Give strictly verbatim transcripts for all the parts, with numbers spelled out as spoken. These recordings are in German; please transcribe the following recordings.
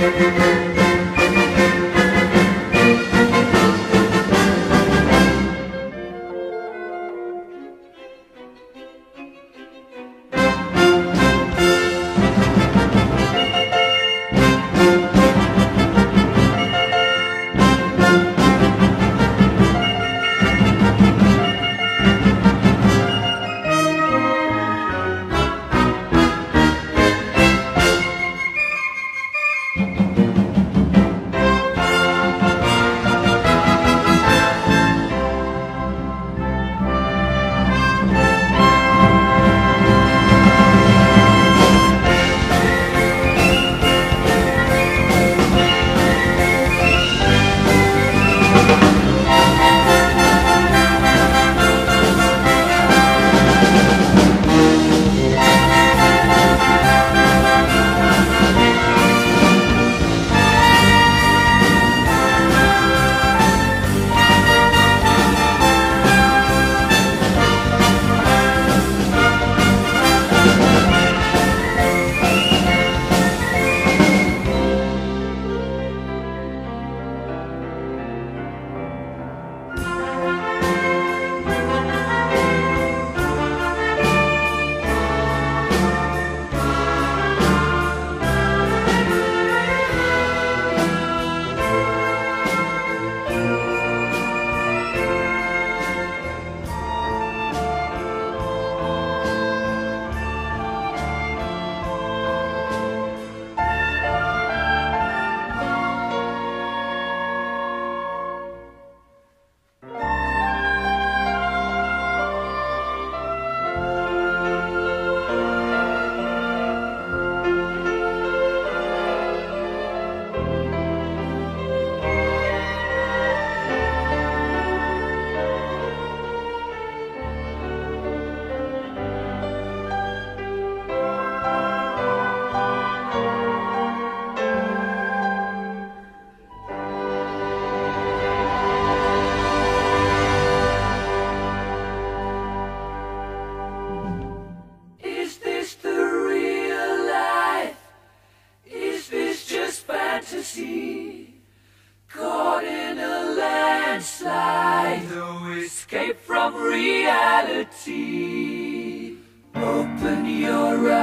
reality. Open your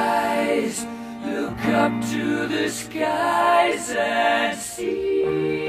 eyes, look up to the skies and see.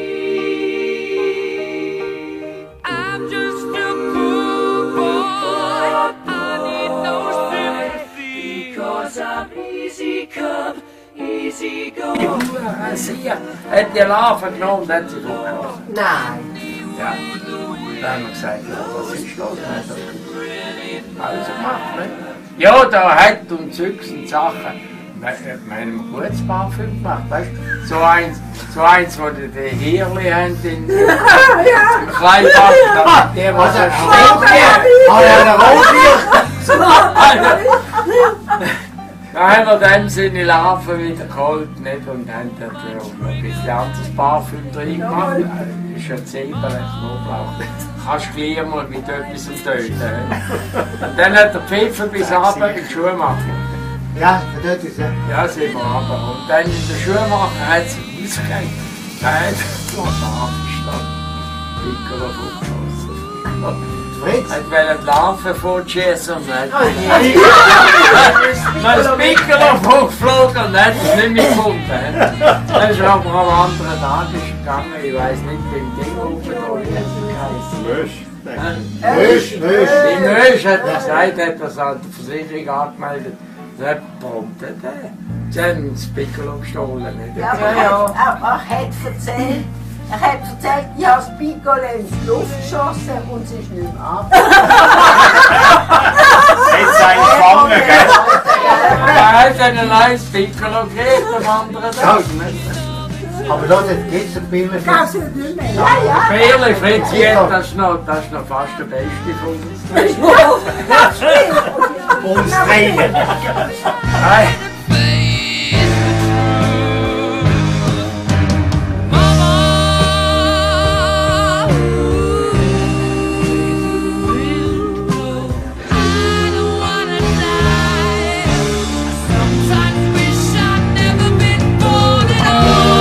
I'm just a poor boy, I need no sympathy, because I'm easy come, easy go. Sie hat die Larve genommen und hat sie hochgelassen. Nein. Ja. Dann haben wir gesagt, ja, was ist los? Dann hat er alles gemacht. Ne? Ja, da hat uns höchstens Sachen. Wir haben ein gutes Parfüm gemacht, weißt du? So eins, so eins, wo die, die Hirli haben in, im Kleinbach, der was er stinkt. Ah ja, der Rotbier! Da haben wir dann seine Larven wieder geholt nicht? Und haben dort noch ein bisschen anderes Parfüm drin gemacht. Das ist ja Zwiebeln, Knoblauch. Kannst du gleich mal mit etwas töten. Und dann hat der Pfeffer bis runter in die Schuhmacher. Ja, dort ist er. Ja, sind wir runter. Und dann in der Schuhmacher hat sie rausgegeben. Da hat er noch Larven gestanden. Dicker auf umgeschossen. Fritz? Er wollte die Larven fortschießen und dann hat das Pickel hochgeflogen und hat es nicht mehr gefunden. Das ist aber am anderen Tag gegangen, ich weiss nicht, beim Ding oben oder wie es heisst. Mösch, Mösch. Die Mösch hat gesagt, hat das an der Versicherung angemeldet. Der prompt, sie haben das Pickel gestohlen. Ja, aber er, er hat erzählt, er hat erzählt, ich habe das Piccolo in die Luft geschossen und es ist nicht mehr ab. Jetzt sei gefangen, gell? Er hat einen neues Piccolo gegeben am anderen Tag. Aber da gibt es ein Bild. Das ist nicht mehr. Ja, ja. Fehler, Fritz, das ist noch, das ist noch fast der Beste von uns. Das stimmt. Uns Tränen. Nein. Sometimes wish I'd never been born at all.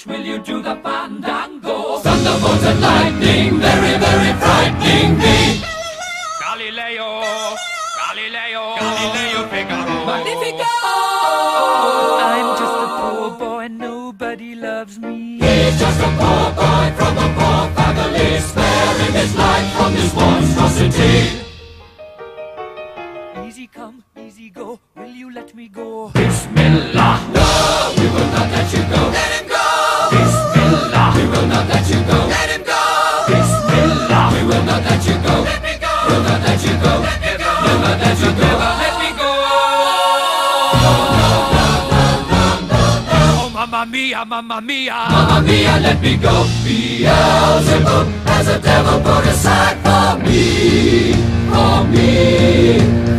bush, will you do the fandango? Thunderbolts and lightning, very, very frightening me. Galileo, Galileo, Galileo Figaro. Magnifico! I'm just a poor boy, nobody loves me. He's just a poor boy from a poor family, sparing his life from this monstrosity. Easy come, easy go, will you let me go? Bismillah, no, we will not let you go. Let him go! Bismillah, we will not let you go. Let him go! Bismillah, we will not let you go. Let me go! We'll not let you go. Let me go! We'll not let you go. Let me go! No, no, no, no, no, no, no. Oh, mamma mia, mamma mia, mamma mia, let me go. Beelzebub has a devil put aside for me, for me.